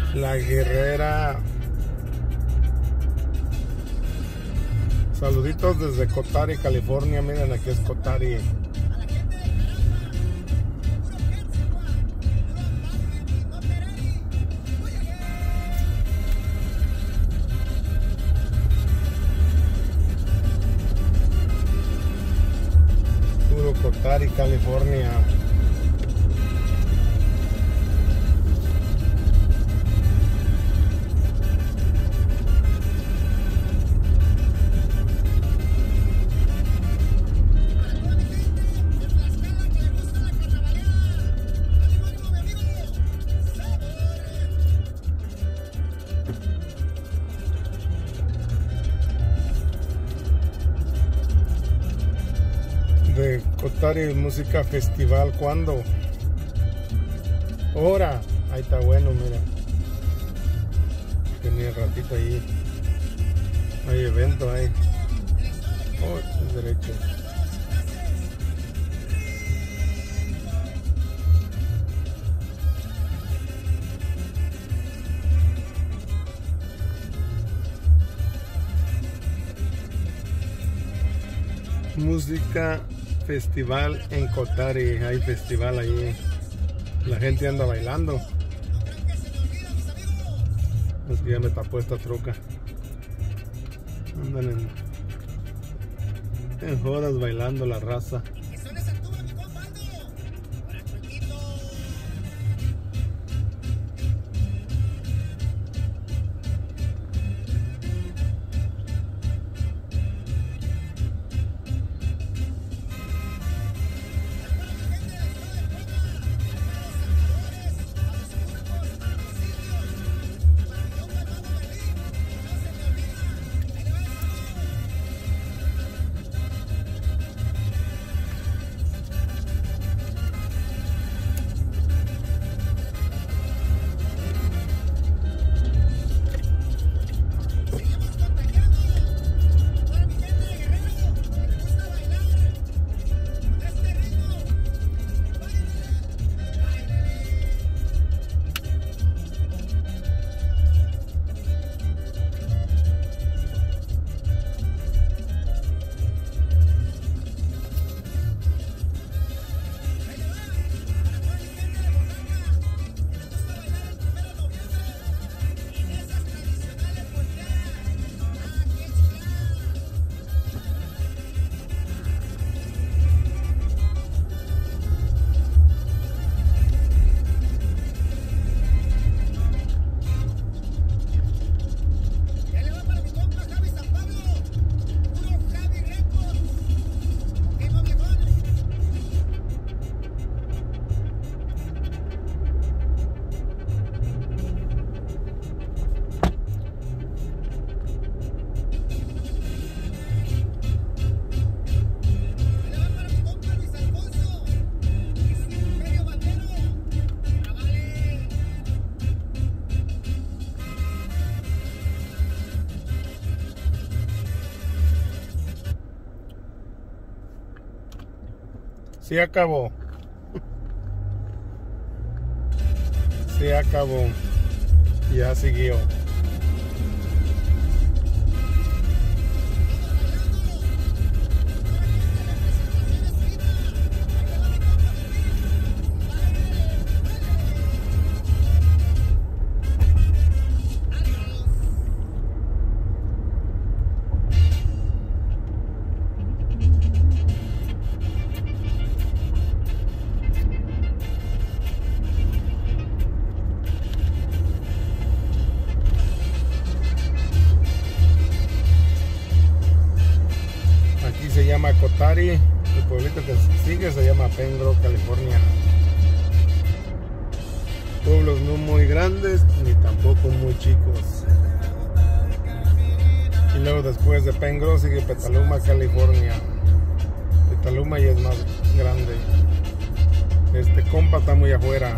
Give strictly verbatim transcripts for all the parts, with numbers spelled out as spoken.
La Guerrera. Saluditos desde Cotari, California. Miren, aquí es Cotari. Puro Cotari, California. De Cotari Música Festival, ¿cuándo? Ahora, ahí está bueno, mira. Tenía ratito ahí. Hay evento ahí. Oh, es derecho. Música Festival en Cotari, hay festival ahí, la gente anda bailando. Es que ya me tapó esta troca. Andan en, en jodas bailando la raza. Se acabó. Se acabó. Ya siguió. Se llama Cotari, el pueblito que sigue se llama Pembroke, California. Pueblos no muy grandes ni tampoco muy chicos. Y luego después de Pembroke sigue Petaluma, California. Petaluma ya es más grande. Este compa está muy afuera.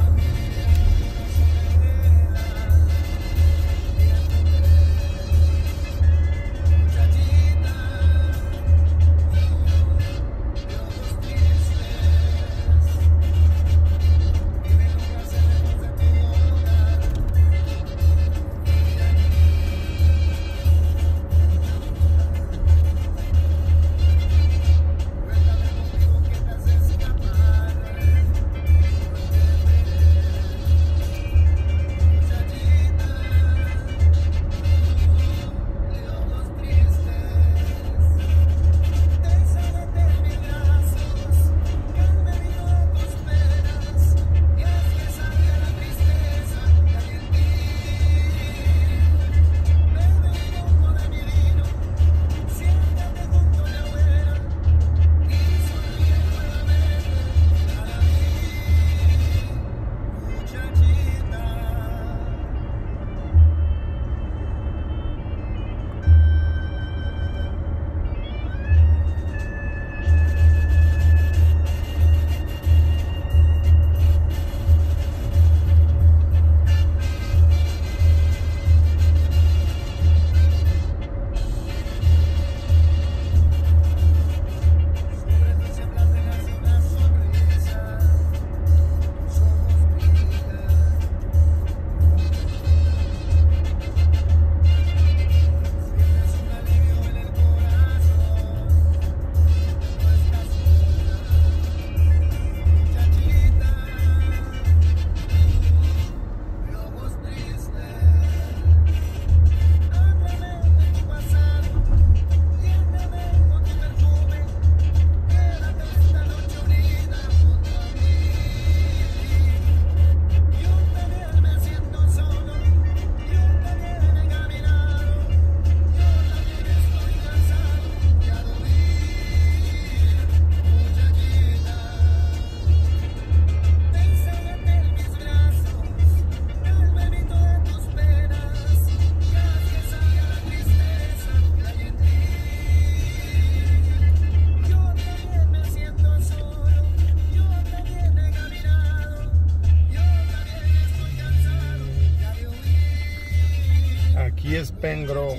Aquí es Pengrove.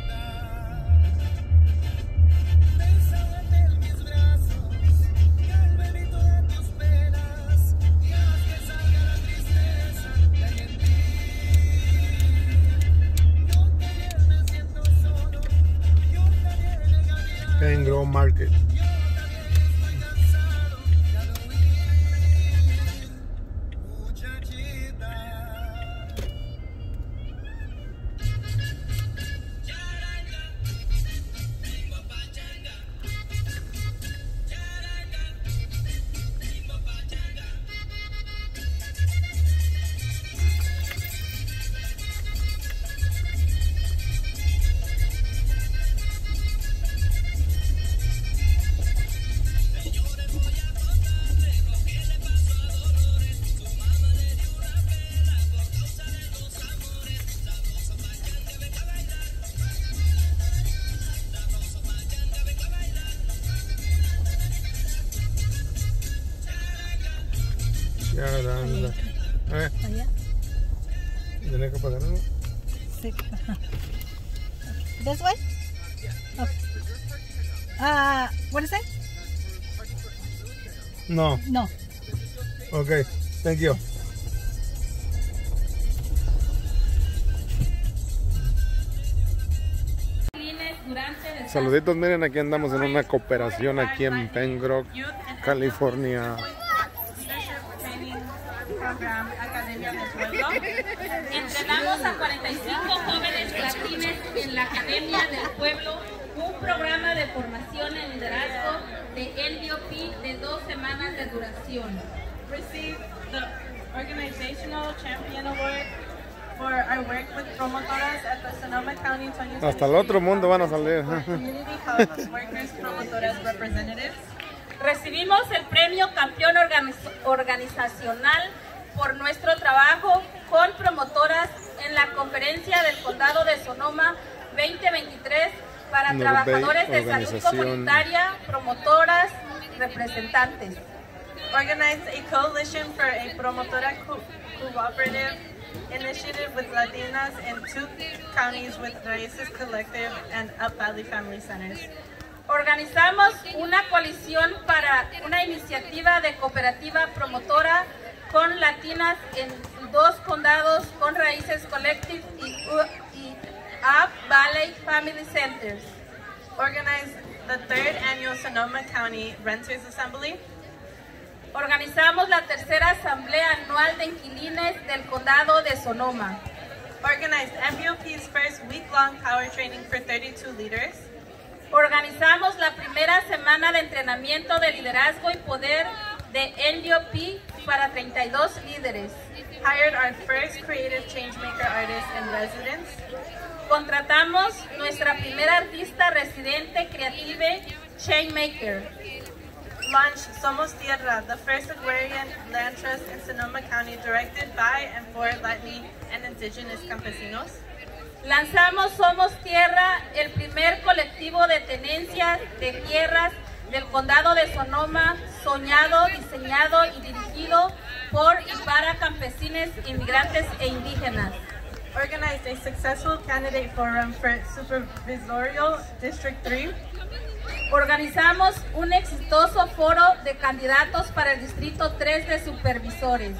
Pengrove Market. Eh. ¿Tiene que pagar algo? Sí. This way? Okay. Uh, what is it? No. No. Okay, thank you. Saluditos, miren, aquí andamos en una cooperación aquí en Pengrove, California. Academia del Pueblo. Entrenamos a cuarenta y cinco jóvenes latines en la Academia del Pueblo, un programa de formación en liderazgo de N D O P de dos semanas de duración. Received the Organizational Champion Award for our work with promotoras at the Sonoma County Antonio Hasta el otro mundo van a salir. Community Health Workers Promotoras Representatives. Recibimos el premio Campeón Organiz Organizacional por nuestro trabajo con promotoras en la Conferencia del Condado de Sonoma veinte veintitrés para Norbe trabajadores de salud comunitaria, promotoras, representantes. Organized a coalition for a promotora co cooperative initiative with Latinas in two counties with Raíces Collective and Up Valley Family Centers. Organizamos una coalición para una iniciativa de cooperativa promotora con latinas en dos condados con Raíces Collective y, y Up Valley Family Centers. Organized the third annual Sonoma County Renters Assembly. Organizamos la tercera asamblea anual de inquilines del condado de Sonoma. Organized M B O P's first week-long power training for thirty-two leaders. Organizamos la primera semana de entrenamiento de liderazgo y poder de N D O P para treinta y dos líderes. Hired our first creative changemaker artist in residence. Contratamos nuestra primera artista residente creative changemaker. Launched Somos Tierra, the first agrarian land trust in Sonoma County directed by and for Latin and indigenous campesinos. Lanzamos Somos Tierra, el primer colectivo de tenencias de tierras del condado de Sonoma, soñado, diseñado y dirigido por y para campesinos, inmigrantes e indígenas. Organized a successful candidate forum for Supervisorial District three. Organizamos un exitoso foro de candidatos para el Distrito tres de supervisores.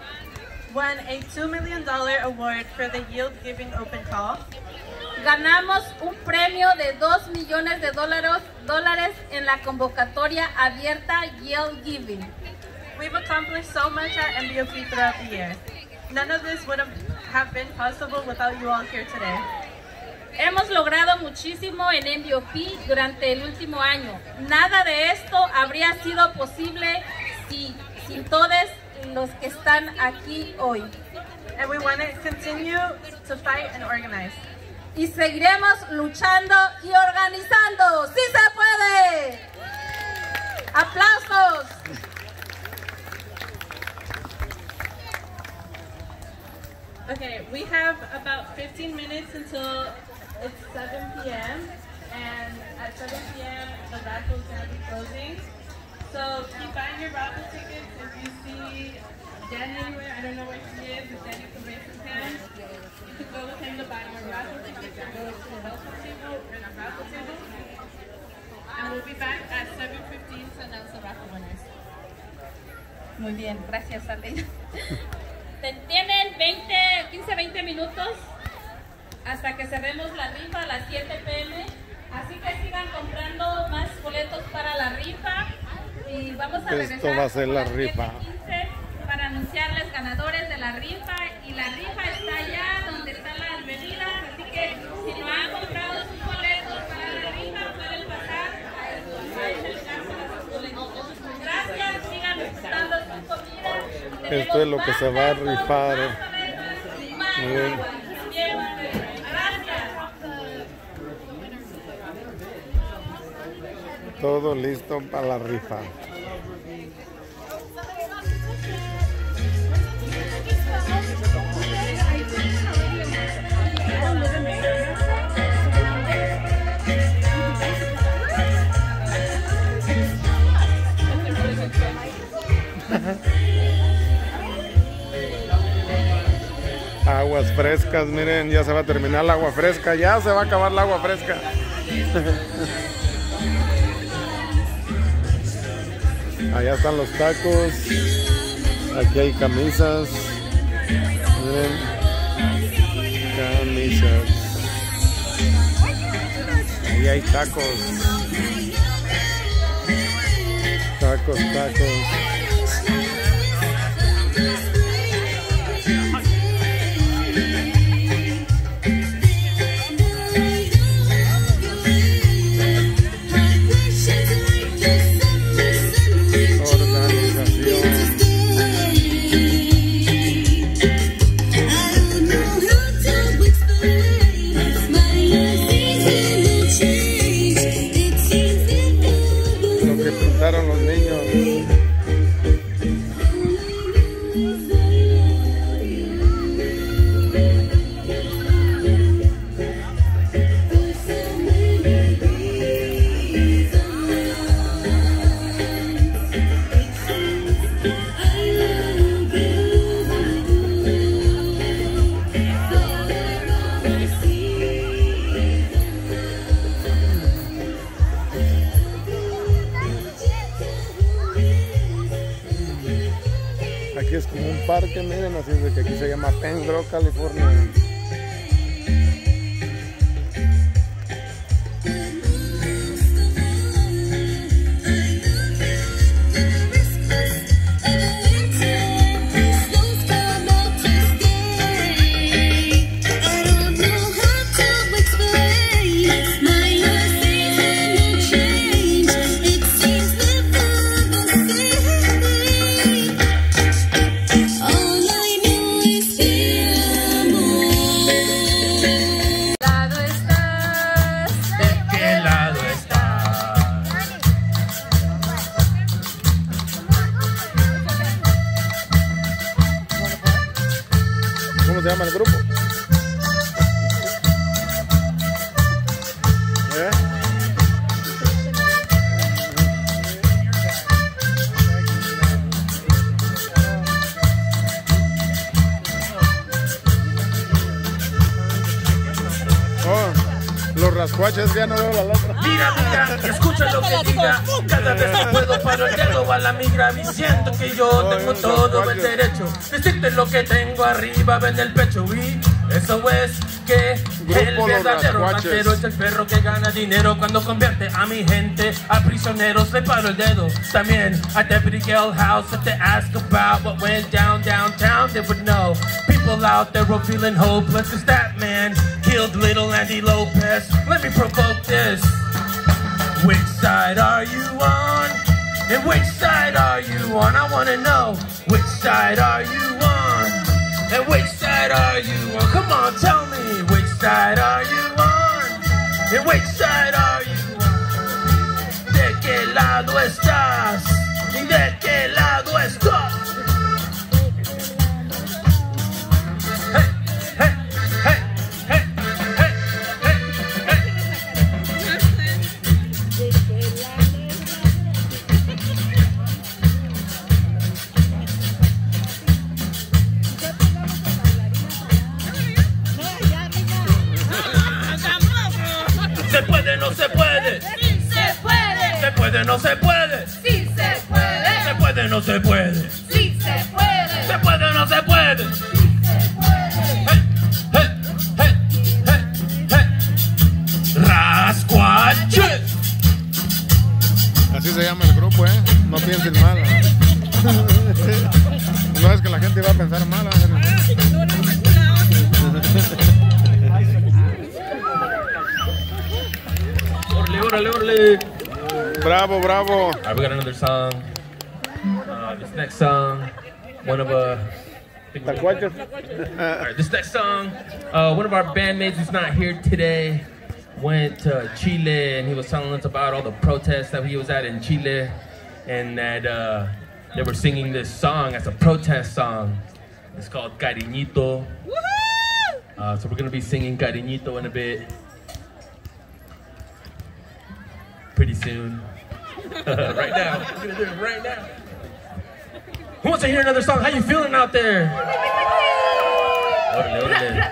Won a two million dollar award for the Yield Giving Open Call. Ganamos un premio de dos millones de dólares, dólares en la convocatoria abierta Yield Giving. We've accomplished so much at M B O P throughout the year. None of this would have been possible without you all here today. Hemos logrado muchísimo en M B O P durante el último año. Nada de esto habría sido posible si, sin todos los que están aquí hoy. And we want to continue to fight and organize. Y seguiremos luchando y organizando. ¡Sí se puede! ¡Aplausos! Okay, we have about fifteen minutes until it's seven p m and at seven p m the raffle is going to be closing. So keep buying your raffle tickets. If you see Danny anywhere, I don't know where she is, if Danny can raise his hand, you can go with him to buy your raffle tickets. be back at seven fifteen to announce the raffle winners. Muy bien, gracias, Ale. Tienen veinte, quince, veinte minutos hasta que cerremos la rifa a las siete p m Así que sigan comprando más boletos para la rifa. Y vamos a regresar. Esto va a ser la rifa. Para anunciarles ganadores de la rifa. Y la rifa está allá donde están las bebidas. Así que si no han comprado sus boletos para la rifa, pueden pasar a sus boletos. Gracias, sigan disfrutando su comida. Esto es lo que se va a rifar. Miren. Todo listo para la rifa. Aguas frescas, miren, ya se va a terminar el agua fresca, ya se va a acabar el agua fresca. Allá están los tacos, aquí hay camisas, miren, camisas, ahí hay tacos, tacos, tacos. Los niños. Aquí es como un parque, miren, así es de que aquí se llama Pembroke, California. ¿Cómo se llama el grupo? ¿Eh? Oh, los rascuaches, ya no veo la letra. Mira, mira, escucha lo que diga. Cada vez que puedo paro el dedo a la migra y siento que yo tengo todo el derecho. Decirte lo que tengo arriba en el pecho. Y eso es que el verdadero ratero es el perro que gana dinero cuando convierte a mi gente a prisioneros. Le paro el dedo. También at Deputy Gale House, if they ask about what went down downtown, they would know. People out there were feeling hopeless, cause that man killed little Andy Lopez. Let me provoke this. Which side are you on? And which side are you on? I wanna know. Which side are you on? And which side are you on? Come on, tell me. Which side are you on? And which side are you on? ¿De qué lado estás? ¿Y de qué lado estás? Se puede, no se puede. Sí se puede. Se puede, no se puede. Sí se puede. Se puede, no se puede. Sí se puede. Hey, hey, hey, hey, hey. Rascuache. Así se llama el grupo, ¿eh? No piensen mal. ¿eh? No es que la gente va a pensar mal. ¿eh? Orale, orale, orale. Bravo, bravo. All right, we got another song. Uh, this next song, one of uh, Tacuachos. all right, this next song, uh, one of our bandmates who's not here today went to Chile, and he was telling us about all the protests that he was at in Chile, and that uh, they were singing this song as a protest song. It's called Cariñito. Uh, so we're gonna be singing Cariñito in a bit, pretty soon. Right now, we're gonna do it right now. Who wants to hear another song? How you feeling out there? Orale, orale.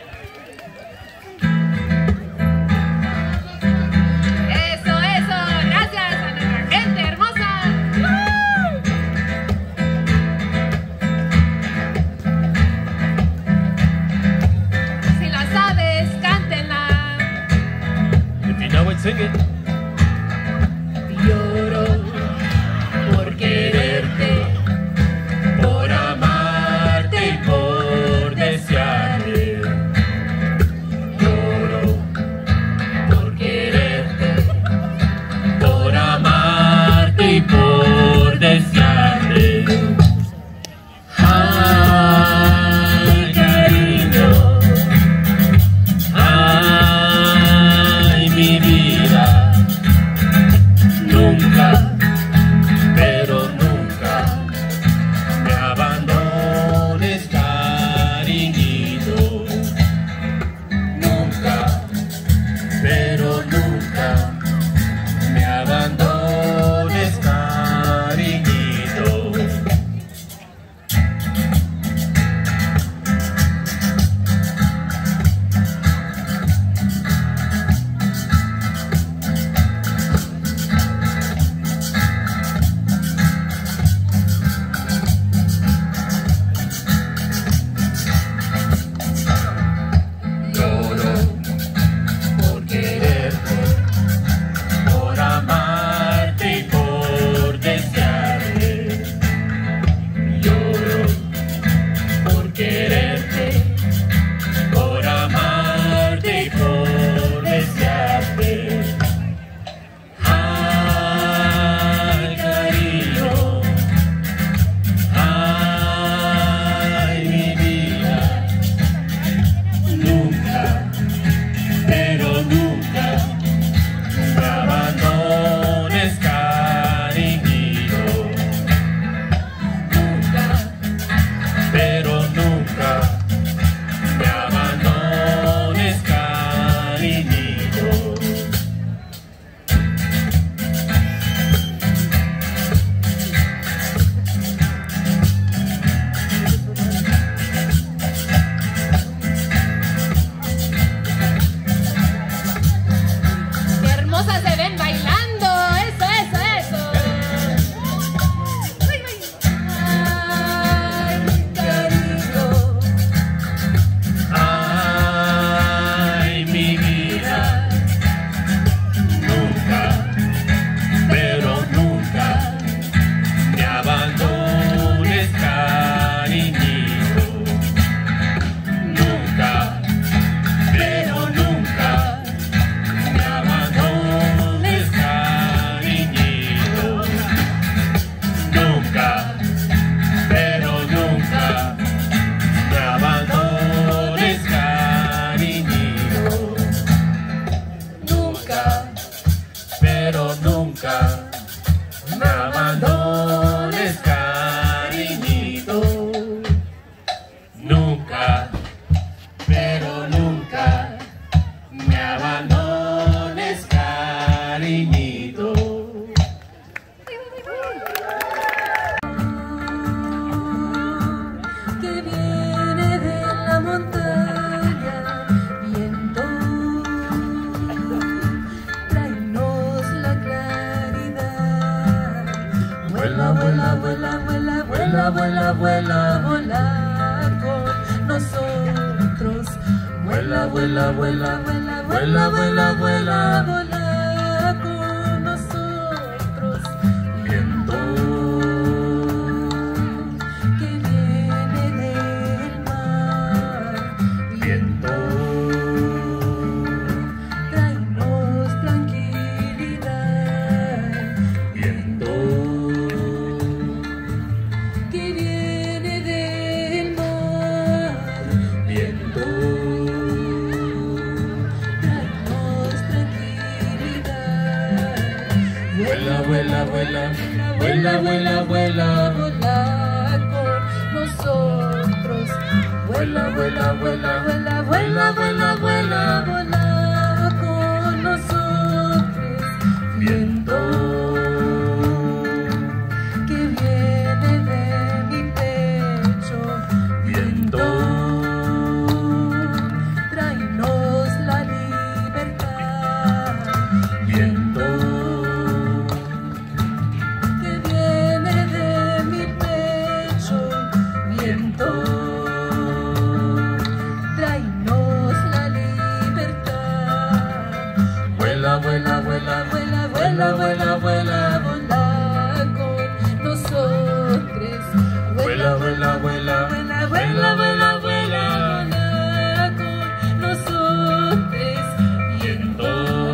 Eso, eso. Gracias a nuestra gente hermosa. Si la sabes, cántenla. If you know it, sing it. Lloro por quererte, Por amarte y por desearte. lloro por quererte. Por amarte y por desearte. Ay, cariño. Ay, mi vida. vuela, vuela, vuela con nosotros. Vuela, vuela, vuela, vuela, vuela, vuela, vuela, vuela con nosotros. Viento que viene del mar, viento, tráenos tranquilidad. Viento que viene del mar, viento, vuela, vuela, vuela, vuela, vuela, vuela, vuela con nosotros. Vuela, vuela, vuela, vuela, vuela, vuela, vuela, vuela con nosotros. Viento que viene de mi pecho, viento, tráenos la libertad. Viento vuela, vuela, vuela, vuela, vuela, vuela, vuela con nosotros. Vuela, vuela, vuela, vuela, vuela, vuela, vuela con nosotros. Viento,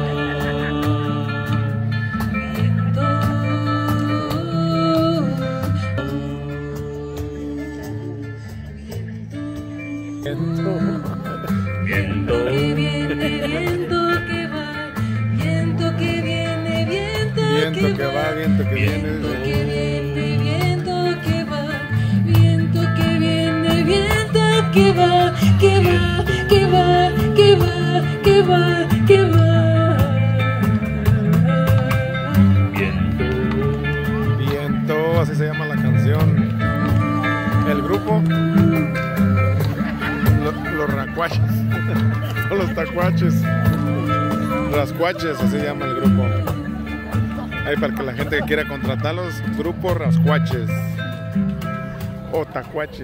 viento, viento, viento, que viene, viento que va. Viento que viene, viento, Viento que va, viento que viene. viento que viene, viento que va, viento que viene, viento que va, que va, que va, que va, que va, que va. Viento, Viento, así se llama la canción. El grupo, lo- los racuaches, o los tacuaches, rascuaches, así se llama el grupo. Ahí para que la gente que quiera contratarlos, grupo rascuaches o tacuaches.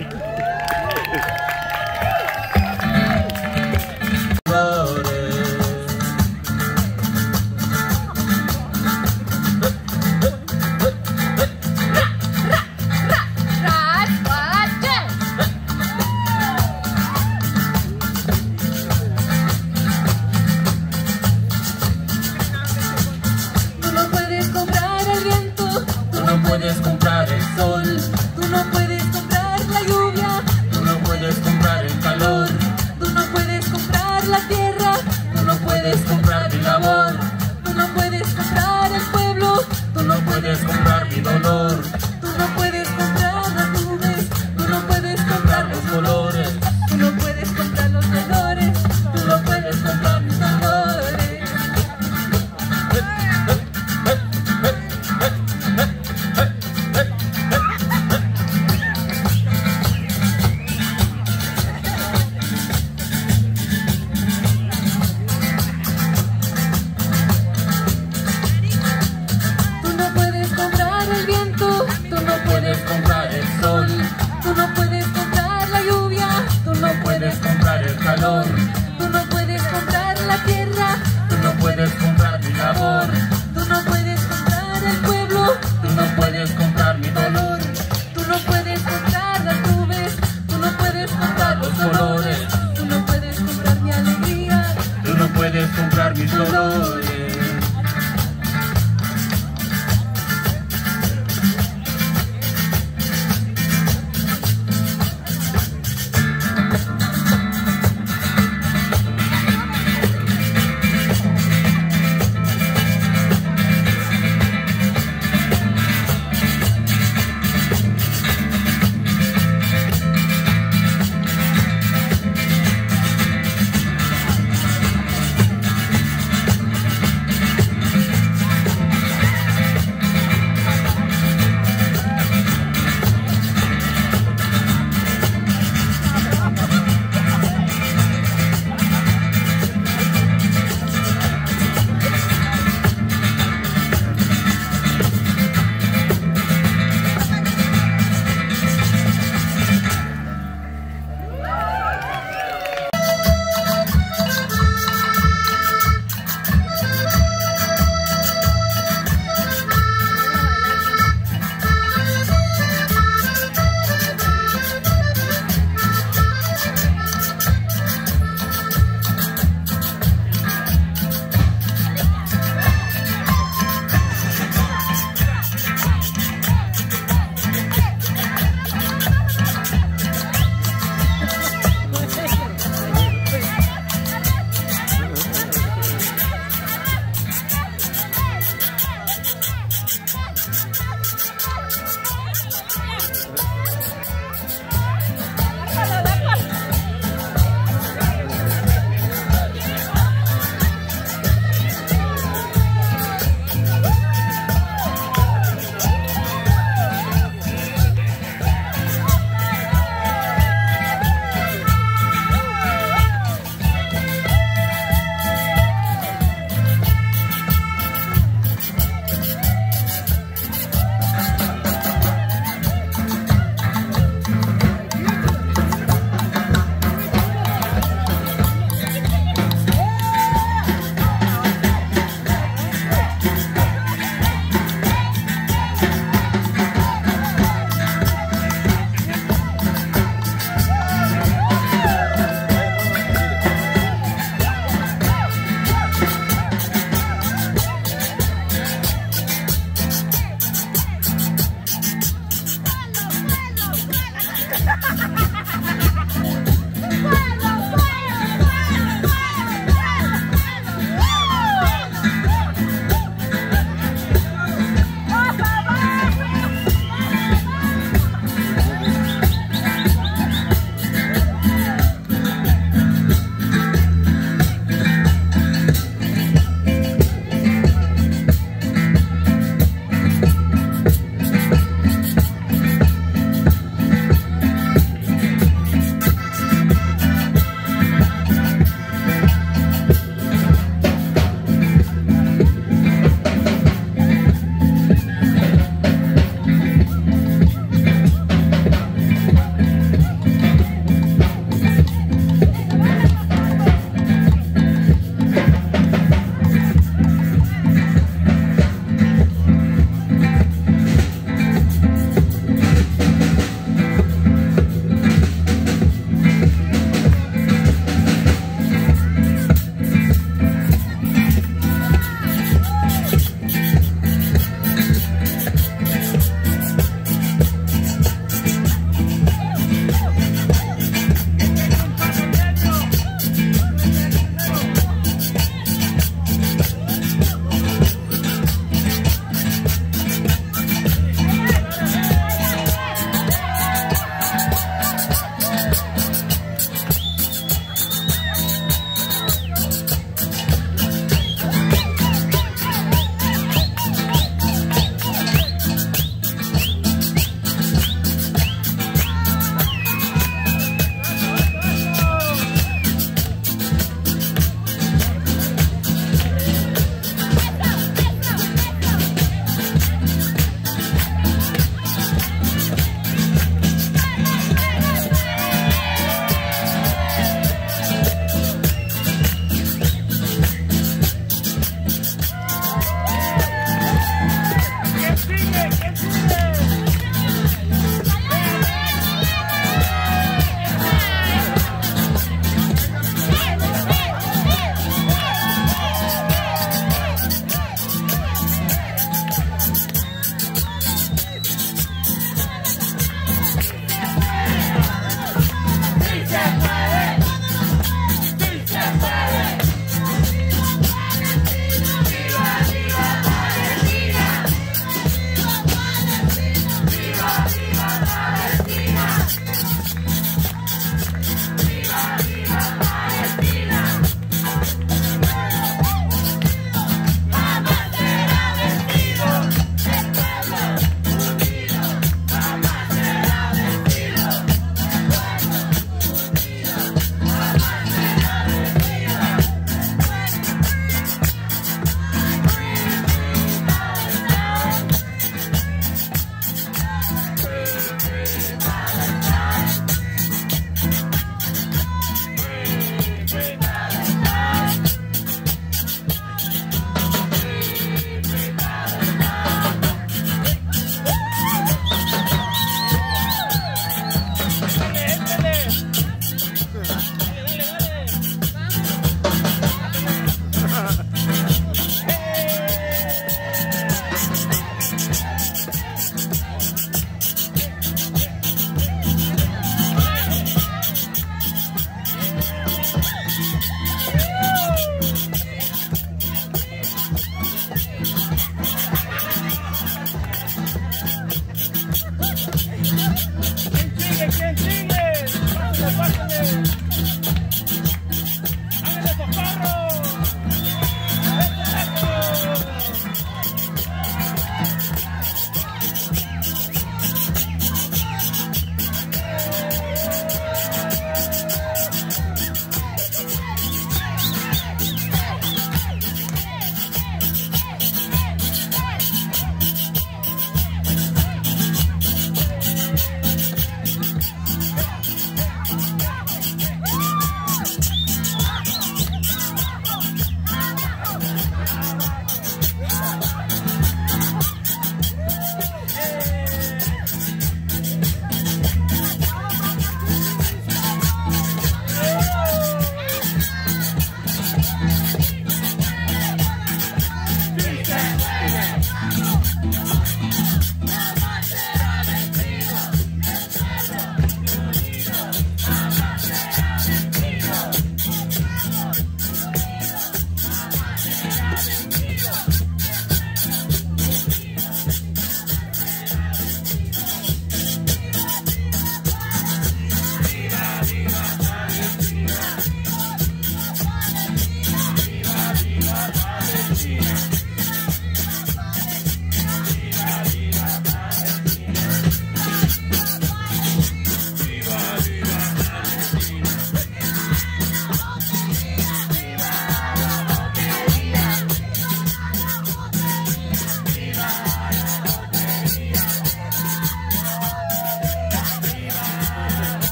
tú no puedes comprar el viento, tú no puedes comprar el sol, tú no puedes comprar la lluvia, tú no puedes comprar el calor, tú no puedes comprar la tierra, tú no puedes comprar mi labor, tú no puedes comprar el pueblo, tú no puedes comprar mi dolor, tú no puedes comprar las nubes, tú no puedes comprar los colores, tú no puedes comprar los dolores, tú no puedes comprar mis dolores. Tú no puedes comprar el viento, tú no puedes comprar el sol, tú no puedes comprar la lluvia, tú no puedes comprar el calor, tú no puedes comprar la tierra, tú no puedes comprar mi labor, tú no puedes comprar el pueblo, tú no puedes comprar mi dolor, tú no puedes comprar las nubes, tú no puedes comprar los colores, tú no puedes comprar mi alegría, tú no puedes comprar mis dolores.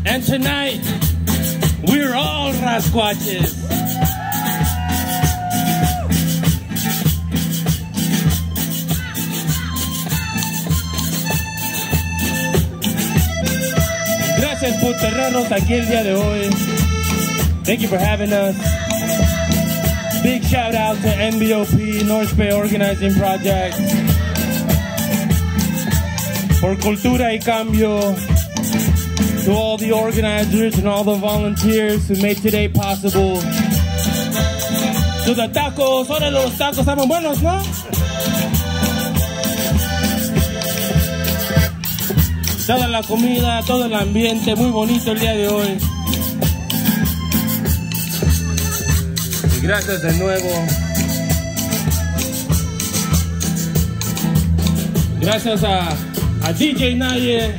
And tonight, we're all Rascuaches. Gracias por tenernos aquí el día de hoy. Thank you for having us. Big shout out to N B O P, North Bay Organizing Project, for Cultura y Cambio, to all the organizers and all the volunteers who made today possible. To the tacos, ahora los tacos estaban buenos, ¿no? Toda la comida, todo el ambiente, muy bonito el día de hoy. Y gracias de nuevo. Gracias a, a D J Naye.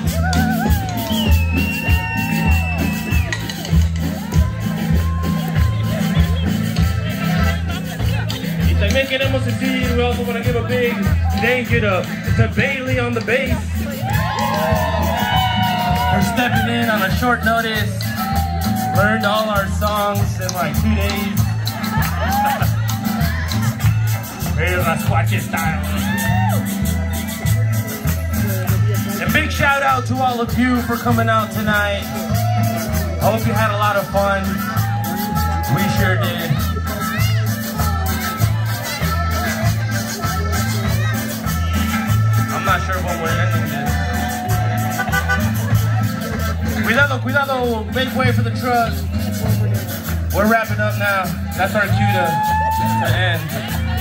Y también queremos decir, we also want to give a big thank you to, to Bailey on the bass. For stepping in on a short notice. Learned all our songs in like two days. Very Rascuache style. And big shout out to all of you for coming out tonight. I hope you had a lot of fun. We sure did. I'm not sure when we're ending this. Cuidado, cuidado, make way for the truck. We're wrapping up now. That's our cue to, to end.